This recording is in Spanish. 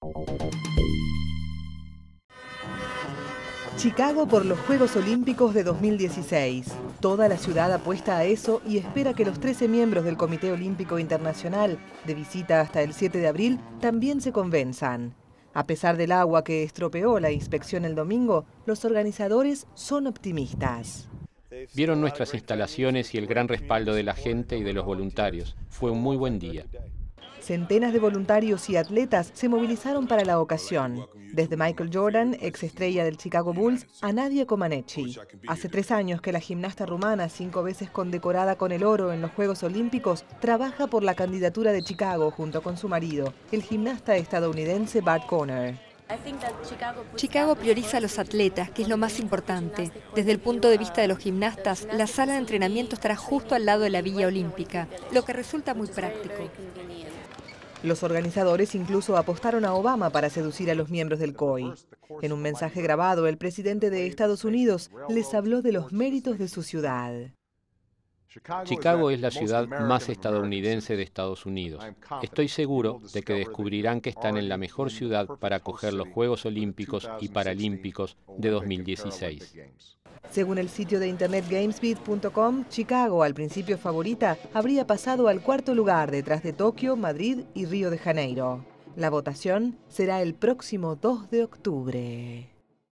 Chicago por los Juegos Olímpicos de 2016. Toda la ciudad apuesta a eso y espera que los 13 miembros del Comité Olímpico Internacional, de visita hasta el 7 de abril, también se convenzan. A pesar del agua que estropeó la inspección el domingo, los organizadores son optimistas. Vieron nuestras instalaciones y el gran respaldo de la gente y de los voluntarios. Fue un muy buen día. Centenas de voluntarios y atletas se movilizaron para la ocasión. Desde Michael Jordan, ex estrella del Chicago Bulls, a Nadia Comaneci. Hace 3 años que la gimnasta rumana, 5 veces condecorada con el oro en los Juegos Olímpicos, trabaja por la candidatura de Chicago junto con su marido, el gimnasta estadounidense Bart Conner. Chicago prioriza a los atletas, que es lo más importante. Desde el punto de vista de los gimnastas, la sala de entrenamiento estará justo al lado de la Villa Olímpica, lo que resulta muy práctico. Los organizadores incluso apostaron a Obama para seducir a los miembros del COI. En un mensaje grabado, el presidente de Estados Unidos les habló de los méritos de su ciudad. Chicago es la ciudad más estadounidense de Estados Unidos. Estoy seguro de que descubrirán que están en la mejor ciudad para acoger los Juegos Olímpicos y Paralímpicos de 2016. Según el sitio de internet GamesBeat.com, Chicago, al principio favorita, habría pasado al 4.º lugar detrás de Tokio, Madrid y Río de Janeiro. La votación será el próximo 2 de octubre.